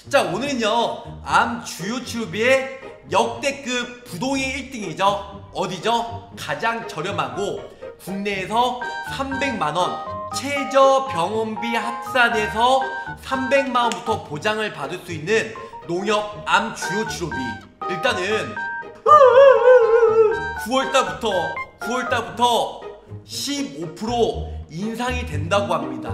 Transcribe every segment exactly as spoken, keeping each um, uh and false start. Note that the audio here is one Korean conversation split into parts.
자, 오늘은요 암 주요 치료비의 역대급 부동의 일 등이죠. 어디죠? 가장 저렴하고 국내에서 삼백만 원 최저 병원비 합산해서 삼백만 원부터 보장을 받을 수 있는 농협 암 주요 치료비. 일단은 구월달부터 구월달부터 십오 퍼센트 인상이 된다고 합니다.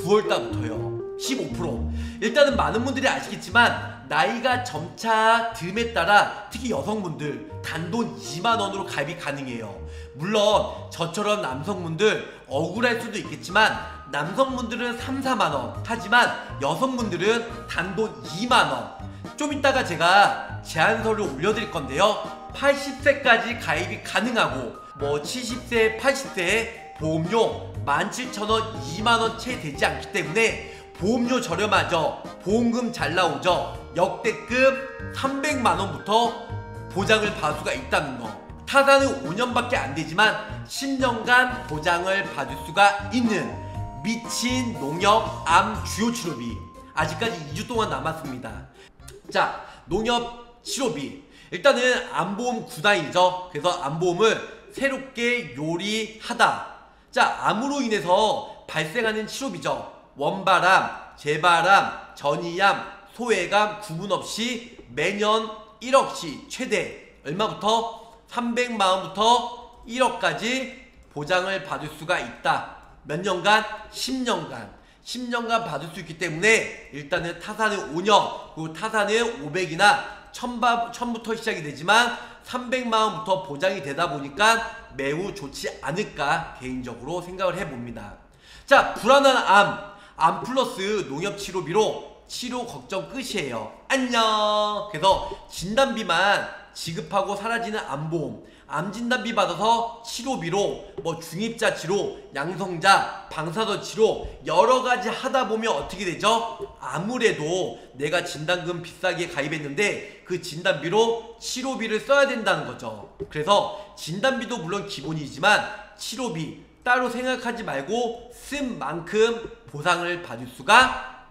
구월달부터요 십오 퍼센트. 일단은 많은 분들이 아시겠지만 나이가 점차 듦에 따라 특히 여성분들 단돈 이만 원으로 가입이 가능해요. 물론 저처럼 남성분들 억울할 수도 있겠지만 남성분들은 삼, 사만 원, 하지만 여성분들은 단돈 이만 원. 좀 이따가 제가 제안서를 올려드릴 건데요, 팔십 세까지 가입이 가능하고 뭐 칠십 세, 팔십 세에 보험료 만 칠천 원, 이만 원 채 되지 않기 때문에 보험료 저렴하죠. 보험금 잘 나오죠. 역대급 삼백만 원부터 보장을 받을 수가 있다는 거. 타사는 오 년밖에 안 되지만 십 년간 보장을 받을 수가 있는 미친 농협 암 주요 치료비. 아직까지 이 주 동안 남았습니다. 자, 농협 치료비. 일단은 암보험 구단이죠. 그래서 암보험을 새롭게 요리하다. 자, 암으로 인해서 발생하는 치료비죠. 원발암, 재발암, 전이암, 소외감 구분 없이 매년 일억씩 최대 얼마부터? 삼백만 원부터 일억까지 보장을 받을 수가 있다. 몇 년간? 십 년간. 십 년간 받을 수 있기 때문에 일단은 타사는 오 년, 그리고 타사는 오백이나 천부터 시작이 되지만 삼백만 원부터 보장이 되다 보니까 매우 좋지 않을까 개인적으로 생각을 해봅니다. 자, 불안한 암, 암 플러스 농협 치료비로 치료 걱정 끝이에요. 안녕. 그래서 진단비만 지급하고 사라지는 암보험, 암 진단비 받아서 치료비로 뭐 중입자 치료, 양성자, 방사선 치료 여러가지 하다 보면 어떻게 되죠? 아무래도 내가 진단금 비싸게 가입했는데 그 진단비로 치료비를 써야 된다는 거죠. 그래서 진단비도 물론 기본이지만 치료비 따로 생각하지 말고 쓴 만큼 보상을 받을 수가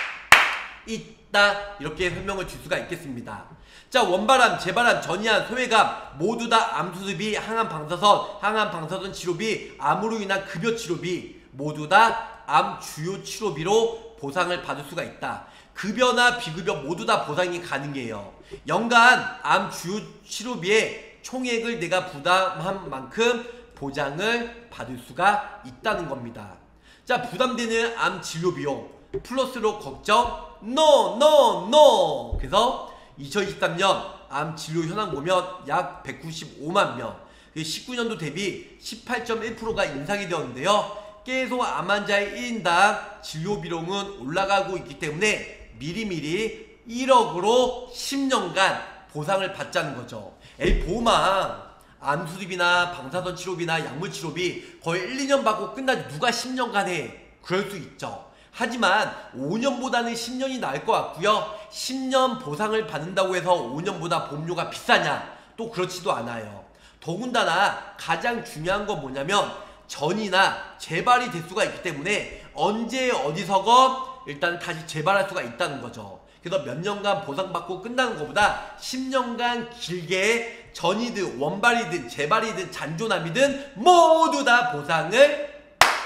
있다. 이렇게 설명을 줄 수가 있겠습니다. 자, 원발암, 재발암, 전이암, 소외감 모두 다 암수술비, 항암 방사선, 항암 방사선 치료비, 암으로 인한 급여 치료비 모두 다 암 주요 치료비로 보상을 받을 수가 있다. 급여나 비급여 모두 다 보상이 가능해요. 연간 암 주요 치료비의 총액을 내가 부담한 만큼 보장을 받을 수가 있다는 겁니다. 자, 부담되는 암 진료 비용 플러스로 걱정 NO NO NO. 그래서 이천이십삼 년 암 진료 현황 보면 약 백구십오만 명, 십구 년도 대비 십팔 점 일 퍼센트가 인상이 되었는데요. 계속 암 환자의 일 인당 진료 비용은 올라가고 있기 때문에 미리미리 일억으로 십 년간 보상을 받자는 거죠. 에이, 보험아, 암수술비나 방사선 치료비나 약물 치료비 거의 일, 이 년 받고 끝나지 누가 십 년간 해. 그럴 수 있죠. 하지만 오 년보다는 십 년이 나을 것 같고요. 십 년 보상을 받는다고 해서 오 년보다 보험료가 비싸냐? 또 그렇지도 않아요. 더군다나 가장 중요한 건 뭐냐면 전이나 재발이 될 수가 있기 때문에 언제 어디서건 일단 다시 재발할 수가 있다는 거죠. 그래서 몇 년간 보상받고 끝나는 것보다 십 년간 길게 전이든 원발이든 재발이든 잔존암이든 모두 다 보상을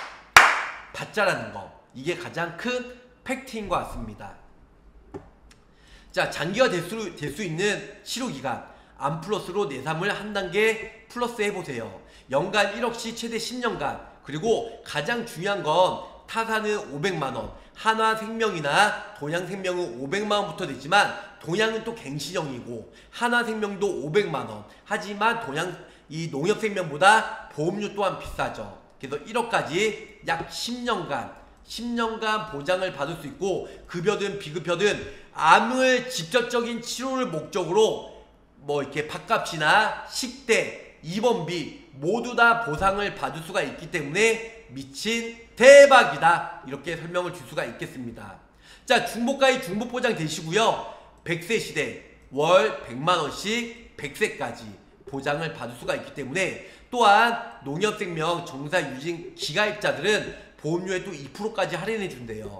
받자라는 거. 이게 가장 큰 팩트인 것 같습니다. 자, 장기화 될 수, 될 수 있는 치료기간 암 플러스로 내삼을 한 단계 플러스 해보세요. 연간 일억씩 최대 십 년간. 그리고 가장 중요한 건 타사는 오백만 원, 한화생명이나 동양생명은 오백만 원부터 되지만 동양은 또 갱신형이고 한화생명도 오백만 원. 하지만 동양 이 농협생명보다 보험료 또한 비싸죠. 그래서 일억까지 약 십 년간 십 년간 보장을 받을 수 있고 급여든 비급여든 암을 직접적인 치료를 목적으로 뭐 이렇게 밥값이나 식대, 입원비 모두 다 보상을 받을 수가 있기 때문에 미친 대박이다. 이렇게 설명을 줄 수가 있겠습니다. 자, 중복가입 중복보장 되시고요. 백 세 시대 월 백만 원씩 백 세까지 보장을 받을 수가 있기 때문에 또한 농협생명 정사유진 기가입자들은 보험료에 또 이 퍼센트까지 할인해 준대요.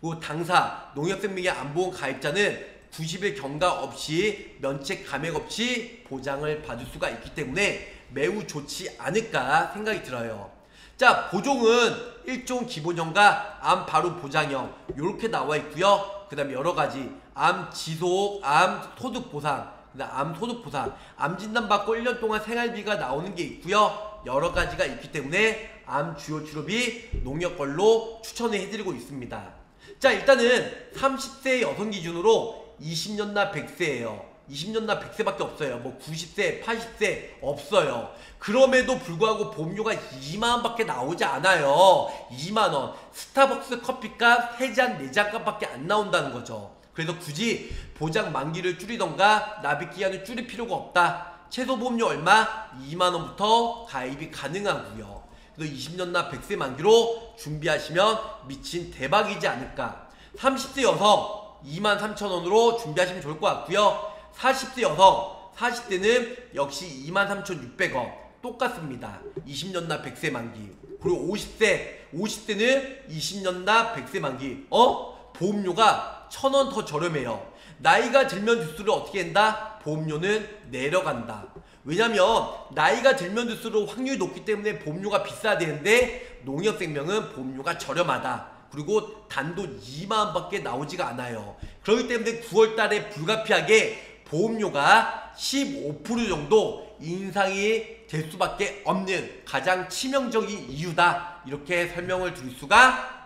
그리고 당사 농협생명의암보험 가입자는 구십 일 경과 없이 면책 감액 없이 보장을 받을 수가 있기 때문에 매우 좋지 않을까 생각이 들어요. 자, 보종은 일종 기본형과 암 바로 보장형 이렇게 나와 있고요. 그 다음에 여러가지 암 지속, 암 소득 보상, 그 다음 암 소득 보상, 암 진단 받고 일 년 동안 생활비가 나오는 게 있고요. 여러가지가 있기 때문에 암 주요 치료비 농협걸로 추천을 해드리고 있습니다. 자, 일단은 삼십 세 여성 기준으로 이십 년 나 백 세예요. 이십 년 나 백 세밖에 없어요. 뭐 구십 세, 팔십 세 없어요. 그럼에도 불구하고 보험료가 이만 원밖에 나오지 않아요. 이만 원. 스타벅스 커피값 세 잔, 네 잔 값밖에 안 나온다는 거죠. 그래서 굳이 보장 만기를 줄이던가 납입기한을 줄일 필요가 없다. 최소 보험료 얼마? 이만 원부터 가입이 가능하고요. 그래서 이십 년 나 백 세 만기로 준비하시면 미친 대박이지 않을까. 삼십 세 여성 이만 삼천 원으로 준비하시면 좋을 것 같고요. 사십 세 여성, 사십 대는 역시 이만 삼천육백 원 똑같습니다. 이십 년 나 백 세 만기. 그리고 오십 세, 오십 대는 이십 년 나 백 세 만기. 어? 보험료가 천 원 더 저렴해요. 나이가 들면 들수록 어떻게 한다? 보험료는 내려간다. 왜냐면 나이가 들면 들수록 확률이 높기 때문에 보험료가 비싸야 되는데 농협생명은 보험료가 저렴하다. 그리고 단돈 이만 원밖에 나오지가 않아요. 그렇기 때문에 구월 달에 불가피하게 보험료가 십오 퍼센트 정도 인상이 될 수밖에 없는 가장 치명적인 이유다. 이렇게 설명을 드릴 수가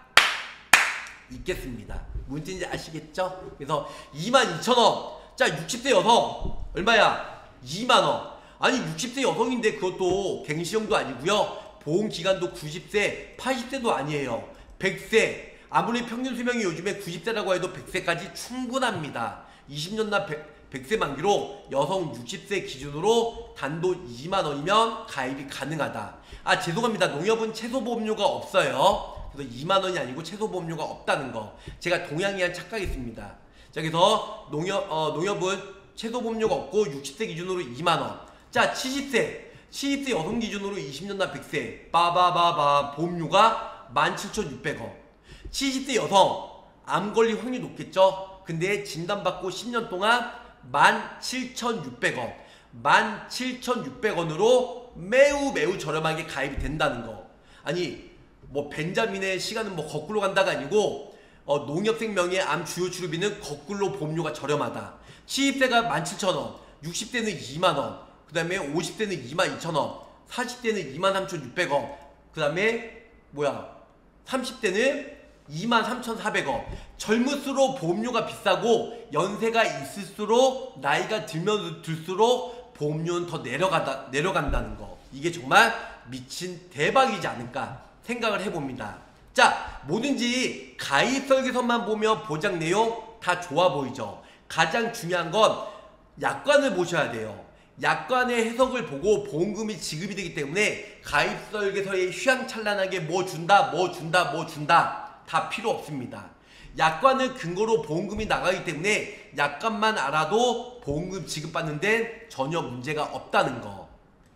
있겠습니다. 무슨 뜻인지 아시겠죠? 그래서 이만 이천 원. 자, 육십 세 여성 얼마야? 이만 원. 아니 육십 세 여성인데 그것도 갱신형도 아니고요. 보험기간도 구십 세, 팔십 세도 아니에요. 백 세. 아무리 평균 수명이 요즘에 구십 세라고 해도 백 세까지 충분합니다. 이십 년 나 백 세 만기로 여성 육십 세 기준으로 단돈 이만 원이면 가입이 가능하다. 아, 죄송합니다. 농협은 최소보험료가 없어요. 그래서 이만 원이 아니고 최소보험료가 없다는 거. 제가 동양에 한 착각이 있습니다. 자, 그래서 농협, 어, 농협은 최소보험료가 없고 육십 세 기준으로 이만 원. 자, 칠십 세. 칠십 세 여성 기준으로 이십 년 나 백 세. 빠바바바 보험료가 만 칠천육백 원. 칠십 세 여성 암 걸릴 확률이 높겠죠. 근데 진단받고 십 년 동안 만 칠천육백 원. 만 칠천육백 원으로 매우 매우 저렴하게 가입이 된다는 거. 아니 뭐 벤자민의 시간은 뭐 거꾸로 간다가 아니고 어, 농협생명의 암 주요 치료비는 거꾸로 보험료가 저렴하다. 칠십 세가 만 칠천 원, 육십 세는 이만 원, 그 다음에 오십 세는 이만 이천 원, 사십 세는 이만 삼천육백 원, 그 다음에 뭐야 삼십 대는 이만 삼천사백 원. 젊을수록 보험료가 비싸고 연세가 있을수록 나이가 들면 들수록 보험료는 더 내려가다, 내려간다는 거. 이게 정말 미친 대박이지 않을까 생각을 해봅니다. 자, 뭐든지 가입 설계서만 보면 보장 내용 다 좋아 보이죠. 가장 중요한 건 약관을 보셔야 돼요. 약관의 해석을 보고 보험금이 지급이 되기 때문에 가입 설계서에 휘황찬란하게 뭐 준다 뭐 준다 뭐 준다 다 필요 없습니다. 약관을 근거로 보험금이 나가기 때문에 약관만 알아도 보험금 지급받는 데는 전혀 문제가 없다는 거.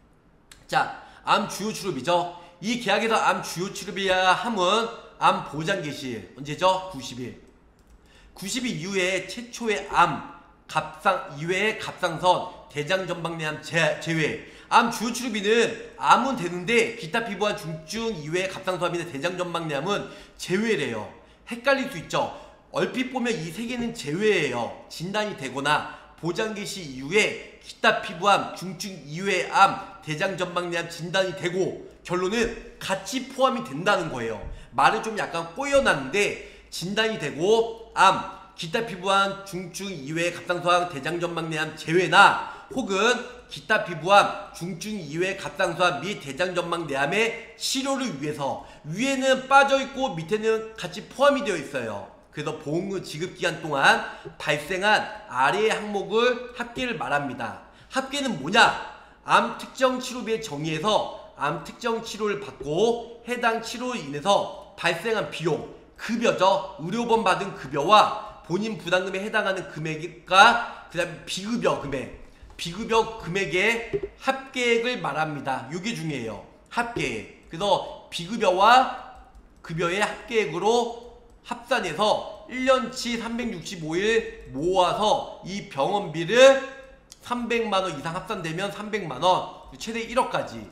자, 암 주요 치료비죠. 이 계약에서 암 주요 치료비야 함은 암 보장 개시 언제죠? 구십 일. 구십 일 이후에 최초의 암 갑상 이외의 갑상선 대장전방내암 제외. 암 주요 치료비는 암은 되는데 기타 피부암 중증 이외의 갑상선암이나 대장전방내암은 제외래요. 헷갈릴 수 있죠. 얼핏 보면 이 세 개는 제외예요. 진단이 되거나 보장 개시 이후에 기타 피부암 중증 이외의 암 대장전방내암 진단이 되고 결론은 같이 포함이 된다는 거예요. 말을 좀 약간 꼬여놨는데 진단이 되고 암 기타 피부암 중증 이외의 갑상선암 대장전방내암 제외나 혹은 기타 피부암 중증 이외의 갑상선암 및 대장전방내암의 치료를 위해서 위에는 빠져있고 밑에는 같이 포함이 되어 있어요. 그래서 보험금 지급기간 동안 발생한 아래의 항목을 합계를 말합니다. 합계는 뭐냐? 암 특정 치료비의 정의에서 암 특정 치료를 받고 해당 치료로 인해서 발생한 비용, 급여죠. 의료보험 받은 급여와 본인 부담금에 해당하는 금액과 그 다음에 비급여 금액, 비급여 금액의 합계액을 말합니다. 이게 중요해요. 합계액. 그래서 비급여와 급여의 합계액으로 합산해서 일 년치 삼백육십오 일 모아서 이 병원비를 삼백만 원 이상 합산되면 삼백만 원, 최대 일억까지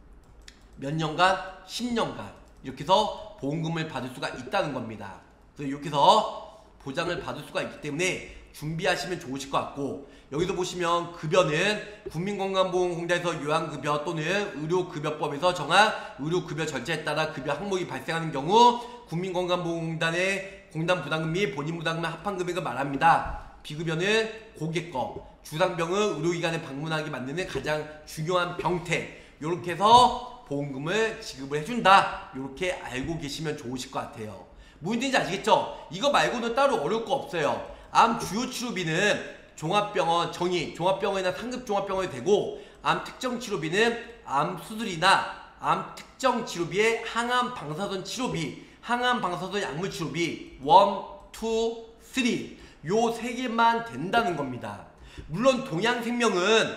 몇 년간? 십 년간 이렇게 해서 보험금을 받을 수가 있다는 겁니다. 그래서 이렇게 해서 보장을 받을 수가 있기 때문에 준비하시면 좋으실 것 같고, 여기서 보시면 급여는 국민건강보험공단에서 요양급여 또는 의료급여법에서 정한 의료급여 절차에 따라 급여 항목이 발생하는 경우 국민건강보험공단의 공단 부담금 및 본인 부담금 합한 금액을 말합니다. 비급여는 고객거, 주상병은 의료기관에 방문하기 만드는 가장 중요한 병태, 이렇게 해서 보험금을 지급을 해준다. 이렇게 알고 계시면 좋으실 것 같아요. 무슨인지 아시겠죠? 이거 말고는 따로 어려울 거 없어요. 암 주요 치료비는 종합병원 정의, 종합병원이나 상급종합병원이 되고, 암 특정 치료비는 암 수술이나 암 특정 치료비의 항암 방사선 치료비, 항암 방사선 약물 치료비 일, 이, 삼 요 세 개만 된다는 겁니다. 물론 동양생명은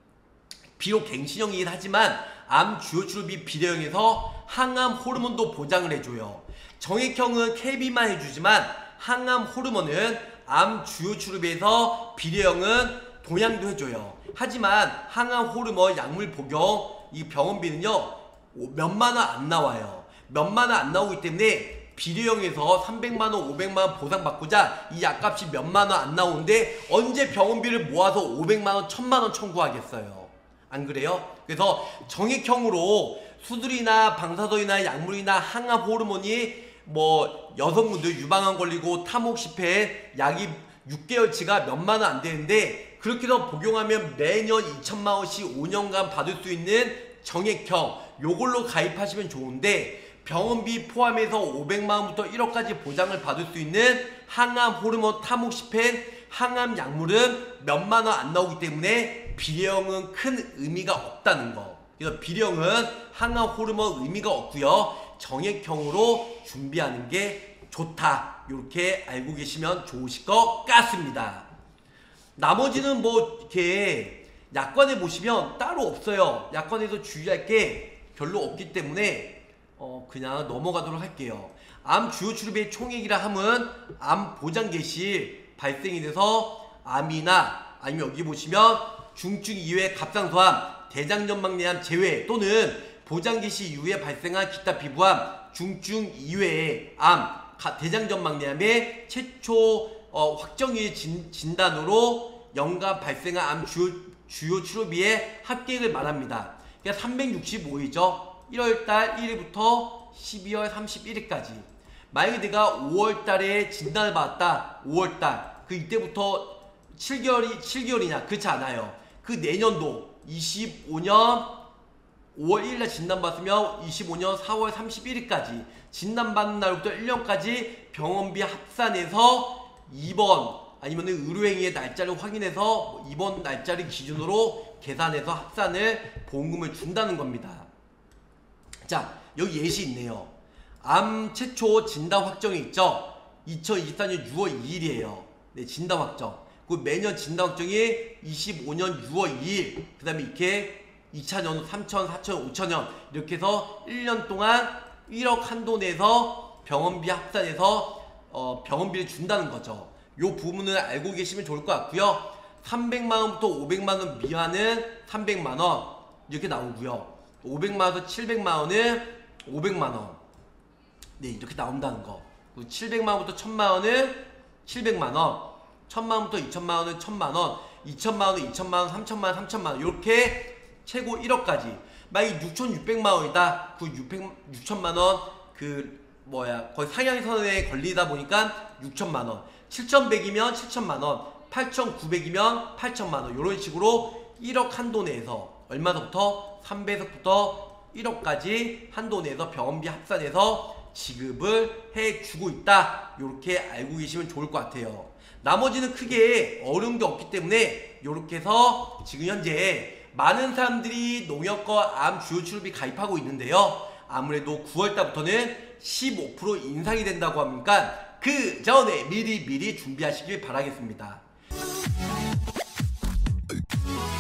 비록 갱신형이긴 하지만 암 주요 치료비 비례형에서 항암 호르몬도 보장을 해줘요. 정액형은 케이비만 해주지만 항암 호르몬은 암 주요 치료비에서 비례형은 동양도 해줘요. 하지만 항암 호르몬 약물 복용 이 병원비는요 몇만 원 안 나와요. 몇만 원 안 나오기 때문에 비례형에서 삼백만 원, 오백만 원 보상받고자 이 약값이 몇만 원 안 나오는데 언제 병원비를 모아서 오백만 원, 천만 원 청구하겠어요. 안 그래요? 그래서 정액형으로 수술이나 방사선이나 약물이나 항암 호르몬이 뭐 여성분들 유방암 걸리고 타목 실패 약이 육 개월치가 몇만 원 안 되는데 그렇게 해서 복용하면 매년 이천만 원씩 오 년간 받을 수 있는 정액형 요걸로 가입하시면 좋은데, 병원비 포함해서 오백만 원부터 일억까지 보장을 받을 수 있는 항암 호르몬 타목시펜 항암 약물은 몇만 원 안 나오기 때문에 비례형은 큰 의미가 없다는 거. 그래서 비례형은 항암 호르몬 의미가 없고요. 정액형으로 준비하는 게 좋다. 이렇게 알고 계시면 좋으실 것 같습니다. 나머지는 뭐 이렇게 약관에 보시면 따로 없어요. 약관에서 주의할 게 별로 없기 때문에 어 그냥 넘어가도록 할게요. 암 주요 치료비의 총액이라 함은 암 보장 개시 발생이 돼서 암이나 아니면 여기 보시면 중증 이외의 갑상선암, 대장전막내암 제외 또는 보장 개시 이후에 발생한 기타 피부암, 중증 이외의 암, 대장전막내암의 최초 어, 확정일 진, 진단으로 연간 발생한 암 주요, 주요 치료비의 합계액을 말합니다. 그러니까 삼백육십오 일이죠. 일월달 일 일부터 십이월 삼십일 일까지. 만약에 내가 오월달에 진단을 받았다. 오월달 그 이때부터 칠 개월이 칠 개월이냐? 그렇지 않아요. 그 내년도 이십오 년 오월 일 일날 진단받으면 이십오 년 사월 삼십일 일까지 진단받는 날부터 일 년까지 병원비 합산해서 입원 아니면 의료행위의 날짜를 확인해서 입원 날짜를 기준으로 계산해서 합산을 보험금을 준다는 겁니다. 자, 여기 예시 있네요. 암 최초 진단 확정이 있죠. 이천이십사 년 유월 이 일이에요. 네, 진단 확정. 그 매년 진단 확정이 이십오 년 유월 이 일. 그 다음에 이렇게 이 차년, 삼 천, 사 천, 오 천년 이렇게 해서 일 년 동안 일억 한도 내서 병원비 합산해서 어, 병원비를 준다는 거죠. 요 부분을 알고 계시면 좋을 것 같고요. 삼백만 원부터 오백만 원 미만은 삼백만 원 이렇게 나오고요. 오백만 원에서 칠백만 원은 오백만 원. 네, 이렇게 나온다는 거. 그리고 칠백만 원부터 천만 원은 칠백만 원. 천만 원부터 이천만 원은 천만 원. 이천만 원은 이천만 원, 삼천만 원, 삼천만 원. 이렇게 최고 일억까지. 만약에 육천육백만 원이다. 그 육천만 원 그 뭐야 거의 상향선에 걸리다 보니까 육천만 원. 칠천백이면 칠천만 원. 팔천구백이면 팔천만 원. 이런 식으로 일억 한도 내에서 얼마서부터 삼백에서부터 일억까지 한도 내에서 병원비 합산해서 지급을 해주고 있다. 이렇게 알고 계시면 좋을 것 같아요. 나머지는 크게 어려운 게 없기 때문에 이렇게 해서 지금 현재 많은 사람들이 농협과 암 주요 치료비 가입하고 있는데요. 아무래도 구월달부터는 십오 퍼센트 인상이 된다고 하니까 그 전에 미리 미리 준비하시길 바라겠습니다.